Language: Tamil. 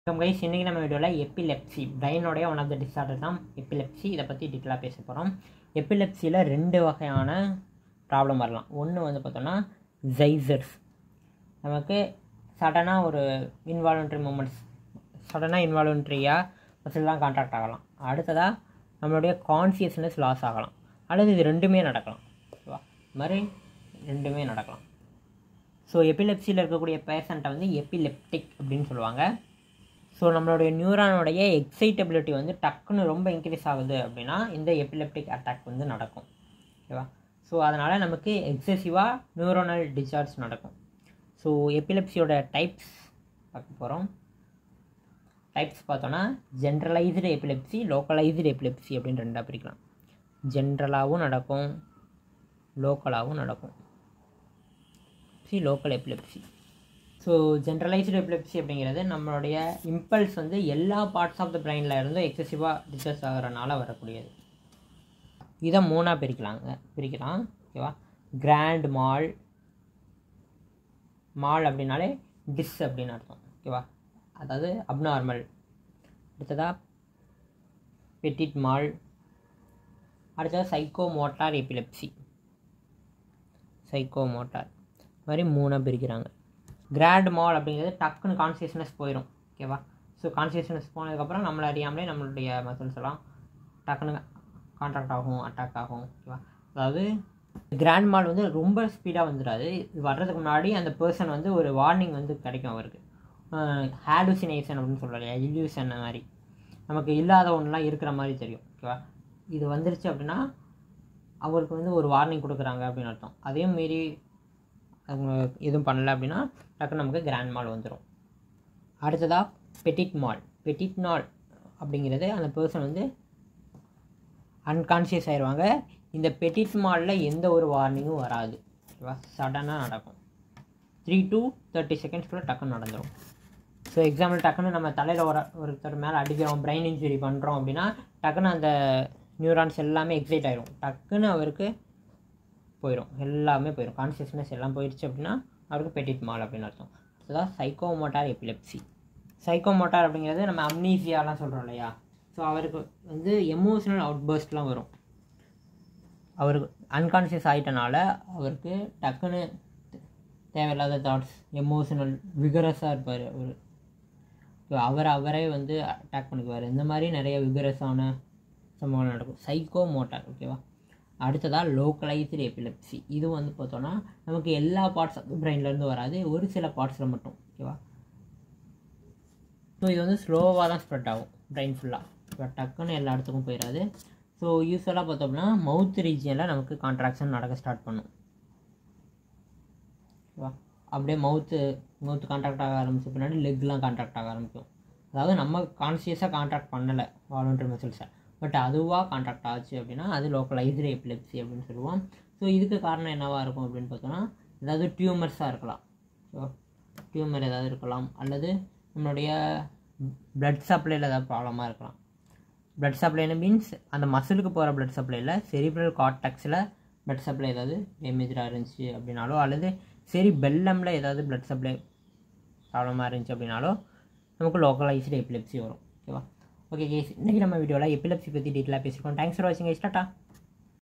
கைஸ் இன்றைக்கி நம்ம வீடியோவில் எபிலெப்சி பிரெயினோடைய ஒன் ஆஃப் த டிஸார்டர் தான் எபிலெப்சி. இதை பற்றி டீட்டெயிலாக பேச போகிறோம். எபிலெப்சியில் ரெண்டு வகையான ப்ராப்ளம் வரலாம். ஒன்று வந்து பார்த்தோன்னா ஜைசர்ஸ், நமக்கு சடனாக ஒரு இன்வாலன்ட்ரி மூமெண்ட்ஸ், சடனாக இன்வாலன்ட்ரியாக மசில்லாம் கான்ட்ராக்ட் ஆகலாம். அடுத்ததாக நம்மளுடைய கான்சியஸ்னஸ் லாஸ் ஆகலாம். அல்லது இது ரெண்டுமே நடக்கலாம். ஓகேவா? இது மாதிரி ரெண்டுமே நடக்கலாம். ஸோ எபிலெப்சியில் இருக்கக்கூடிய பேஷண்ட்டை வந்து எபிலெப்டிக் அப்படின்னு சொல்லுவாங்க. ஸோ நம்மளுடைய நியூரானுடைய எக்ஸைட்டபிலிட்டி வந்து டக்குன்னு ரொம்ப இன்க்ரீஸ் ஆகுது அப்படின்னா இந்த எபிலெப்டிக் அட்டாக் வந்து நடக்கும். ஓகேவா? ஸோ அதனால் நமக்கு எக்ஸசிவாக நியூரோனல் டிஸ்சார்ஜ் நடக்கும். ஸோ எபிலெப்சியோட டைப்ஸ் பார்க்க போகிறோம். டைப்ஸ் பார்த்தோன்னா ஜென்ரலைஸ்டு எபிலெப்சி, லோக்கலைஸ்டு எபிலெப்சி அப்படின்னு ரெண்டாக பிரிக்கலாம். ஜென்ரலாகவும் நடக்கும், லோக்கலாகவும் நடக்கும். Local epilepsy. So generalised epilepsy அப்படிங்கிறது நம்மளுடைய இம்பல்ஸ் வந்து எல்லா பார்ட்ஸ் ஆஃப் த பிரெயினில் இருந்தும் எக்ஸசிவாக டிஸ்டர்ஸ் ஆகிறனால வரக்கூடியது. இதை மூணாக பிரிக்கலாம். ஓகேவா? கிராண்ட் மால், மால் அப்படின்னாலே டிஸ் அப்படின்னு அர்த்தம். ஓகேவா? அதாவது அப்நார்மல். அடுத்ததாக பெட்டிட் மால், அடுத்தது சைக்கோமோட்டார் எபிலெப்சி. சைக்கோமோட்டார் மாதிரி மூணாக பிரிக்கிறாங்க. கிராண்ட் மால் அப்படிங்கிறது டக்குன்னு கான்சியஸ்னஸ் போயிடும். ஓகேவா? ஸோ கான்சியஸ்னஸ் போனதுக்கப்புறம் நம்மளை அறியாமலே நம்மளுடைய மசில்ஸ் எல்லாம் டக்குன்னு கான்ட்ராக்ட் ஆகும், அட்டாக் ஆகும். ஓகேவா? அதாவது கிராண்ட் மால் வந்து ரொம்ப ஸ்பீடாக வந்துடாது. இது வர்றதுக்கு முன்னாடி அந்த பர்சன் வந்து ஒரு வார்னிங் வந்து கிடைக்கும் அவருக்கு. ஹாலுசினேஷன் அப்படின்னு சொல்கிறாங்க, இல்யூஷன் மாதிரி நமக்கு இல்லாத ஒன்றுலாம் இருக்கிற மாதிரி தெரியும். ஓகேவா? இது வந்துருச்சு அப்படின்னா அவருக்கு வந்து ஒரு வார்னிங் கொடுக்குறாங்க அப்படின்னு அர்த்தம். அதே மாரி அவங்க எதுவும் பண்ணலை அப்படின்னா டக்குன்னு நமக்கு கிராண்ட் மால் வந்துடும். அடுத்ததாக பெட்டிட் மால். பெட்டிட் மால் அப்படிங்கிறது அந்த பர்சன் வந்து அன்கான்ஷியஸ் ஆயிடுவாங்க. இந்த பெட்டிட் மாலில் எந்த ஒரு வார்னிங்கும் வராது. ஓகேவா? சடனாக நடக்கும். 3 to 30 செகண்ட்ஸ்குள்ளே டக்குன்னு நடந்துடும். ஸோ எக்ஸாம்பிள் டக்குன்னு நம்ம தலையில் ஒருத்தர் மேலே அடிக்கிறோம், பிரெயின் இன்ஜுரி பண்ணுறோம் அப்படின்னா டக்குன்னு அந்த நியூரான்ஸ் எல்லாமே எக்ஸைட் ஆகிடும். டக்குன்னு அவருக்கு போயிடும், எல்லாமே போயிடும். கான்சியஸ்னஸ் எல்லாம் போயிடுச்சு அப்படின்னா அவருக்கு பெட்டிட் மால் அப்படின்னு அர்த்தம். அதுதான் சைக்கோமோட்டார் எபிலெப்சி. சைக்கோமோட்டார் அப்படிங்கிறது நம்ம அம்னீசியாலாம் சொல்கிறோம் இல்லையா? ஸோ அவருக்கு வந்து எமோஷனல் அவுட்பர்ஸ்ட்லாம் வரும். அவருக்கு அன்கான்ஷியஸ் ஆகிட்டனால அவருக்கு டக்குன்னு தேவையில்லாத தாட்ஸ், எமோஷனல் விகரஸாக இருப்பார். அவரே வந்து அட்டாக் பண்ணிக்குவார். இந்த மாதிரி நிறைய விகரஸான சம்பவங்கள் நடக்கும். சைக்கோமோட்டார். ஓகேவா? அடுத்ததாக லோக்கலைஸ்டு எபிலெப்சி. இது வந்து பார்த்தோன்னா நமக்கு எல்லா பார்ட்ஸ் ஆஃப் பிரெயின்லேருந்து வராது, ஒரு சில பார்ட்ஸில் மட்டும். ஓகேவா? ஸோ இது வந்து ஸ்லோவாக தான் ஸ்ப்ரெட் ஆகும் பிரெயின் ஃபுல்லாக. இப்போ டக்குன்னு எல்லா இடத்துக்கும் போயிடாது. ஸோ யூஸ்வலாக பார்த்தோம்னா மவுத் ரீஜியனில் நமக்கு கான்ட்ராக்ஷன் நடக்க ஸ்டார்ட் பண்ணும். ஓகேவா? அப்படியே மவுத்து கான்ட்ராக்ட் ஆக ஆரம்பிச்ச பின்னாடி லெக்லாம் கான்ட்ராக்ட் ஆக ஆரம்பிக்கும். அதாவது நம்ம கான்சியஸாக கான்ட்ராக்ட் பண்ணலை வாலண்டரி மசில்ஸை, பட் அதுவாக கான்ட்ராக்ட் ஆச்சு அப்படின்னா அது லோக்கலைஸ்டு எபிலெப்சி அப்படின்னு சொல்லுவோம். ஸோ இதுக்கு காரணம் என்னவாக இருக்கும் அப்படின்னு பார்த்தோன்னா ஏதாவது டியூமர்ஸாக இருக்கலாம். ஸோ டியூமர் ஏதாவது இருக்கலாம், அல்லது நம்மளுடைய பிளட் சப்ளையில் ஏதாவது ப்ராப்ளமாக இருக்கலாம். பிளட் சப்ளைன்னு மீன்ஸ் அந்த மசிலுக்கு போகிற பிளட் சப்ளையில் செரிப்ரல் கார்டெக்ஸில் பிளட் சப்ளை ஏதாவது டேமேஜாக இருந்துச்சு அப்படின்னாலோ, அல்லது பெல்லமில் ஏதாவது பிளட் சப்ளை ப்ராப்ளமாக இருந்துச்சு அப்படின்னாலோ நமக்கு லோக்கலைஸ்டு எபிலெப்சி வரும். ஓகேவா? ஓகே கேஸ், இன்றைக்கி நம்ம வீடியோவில் எபிலெப்சி பற்றி டீட்டெயிலாக பேசியிருக்கோம். தேங்க்ஸ் ஃபார் வாட்சிங் கைஸ். டாடா.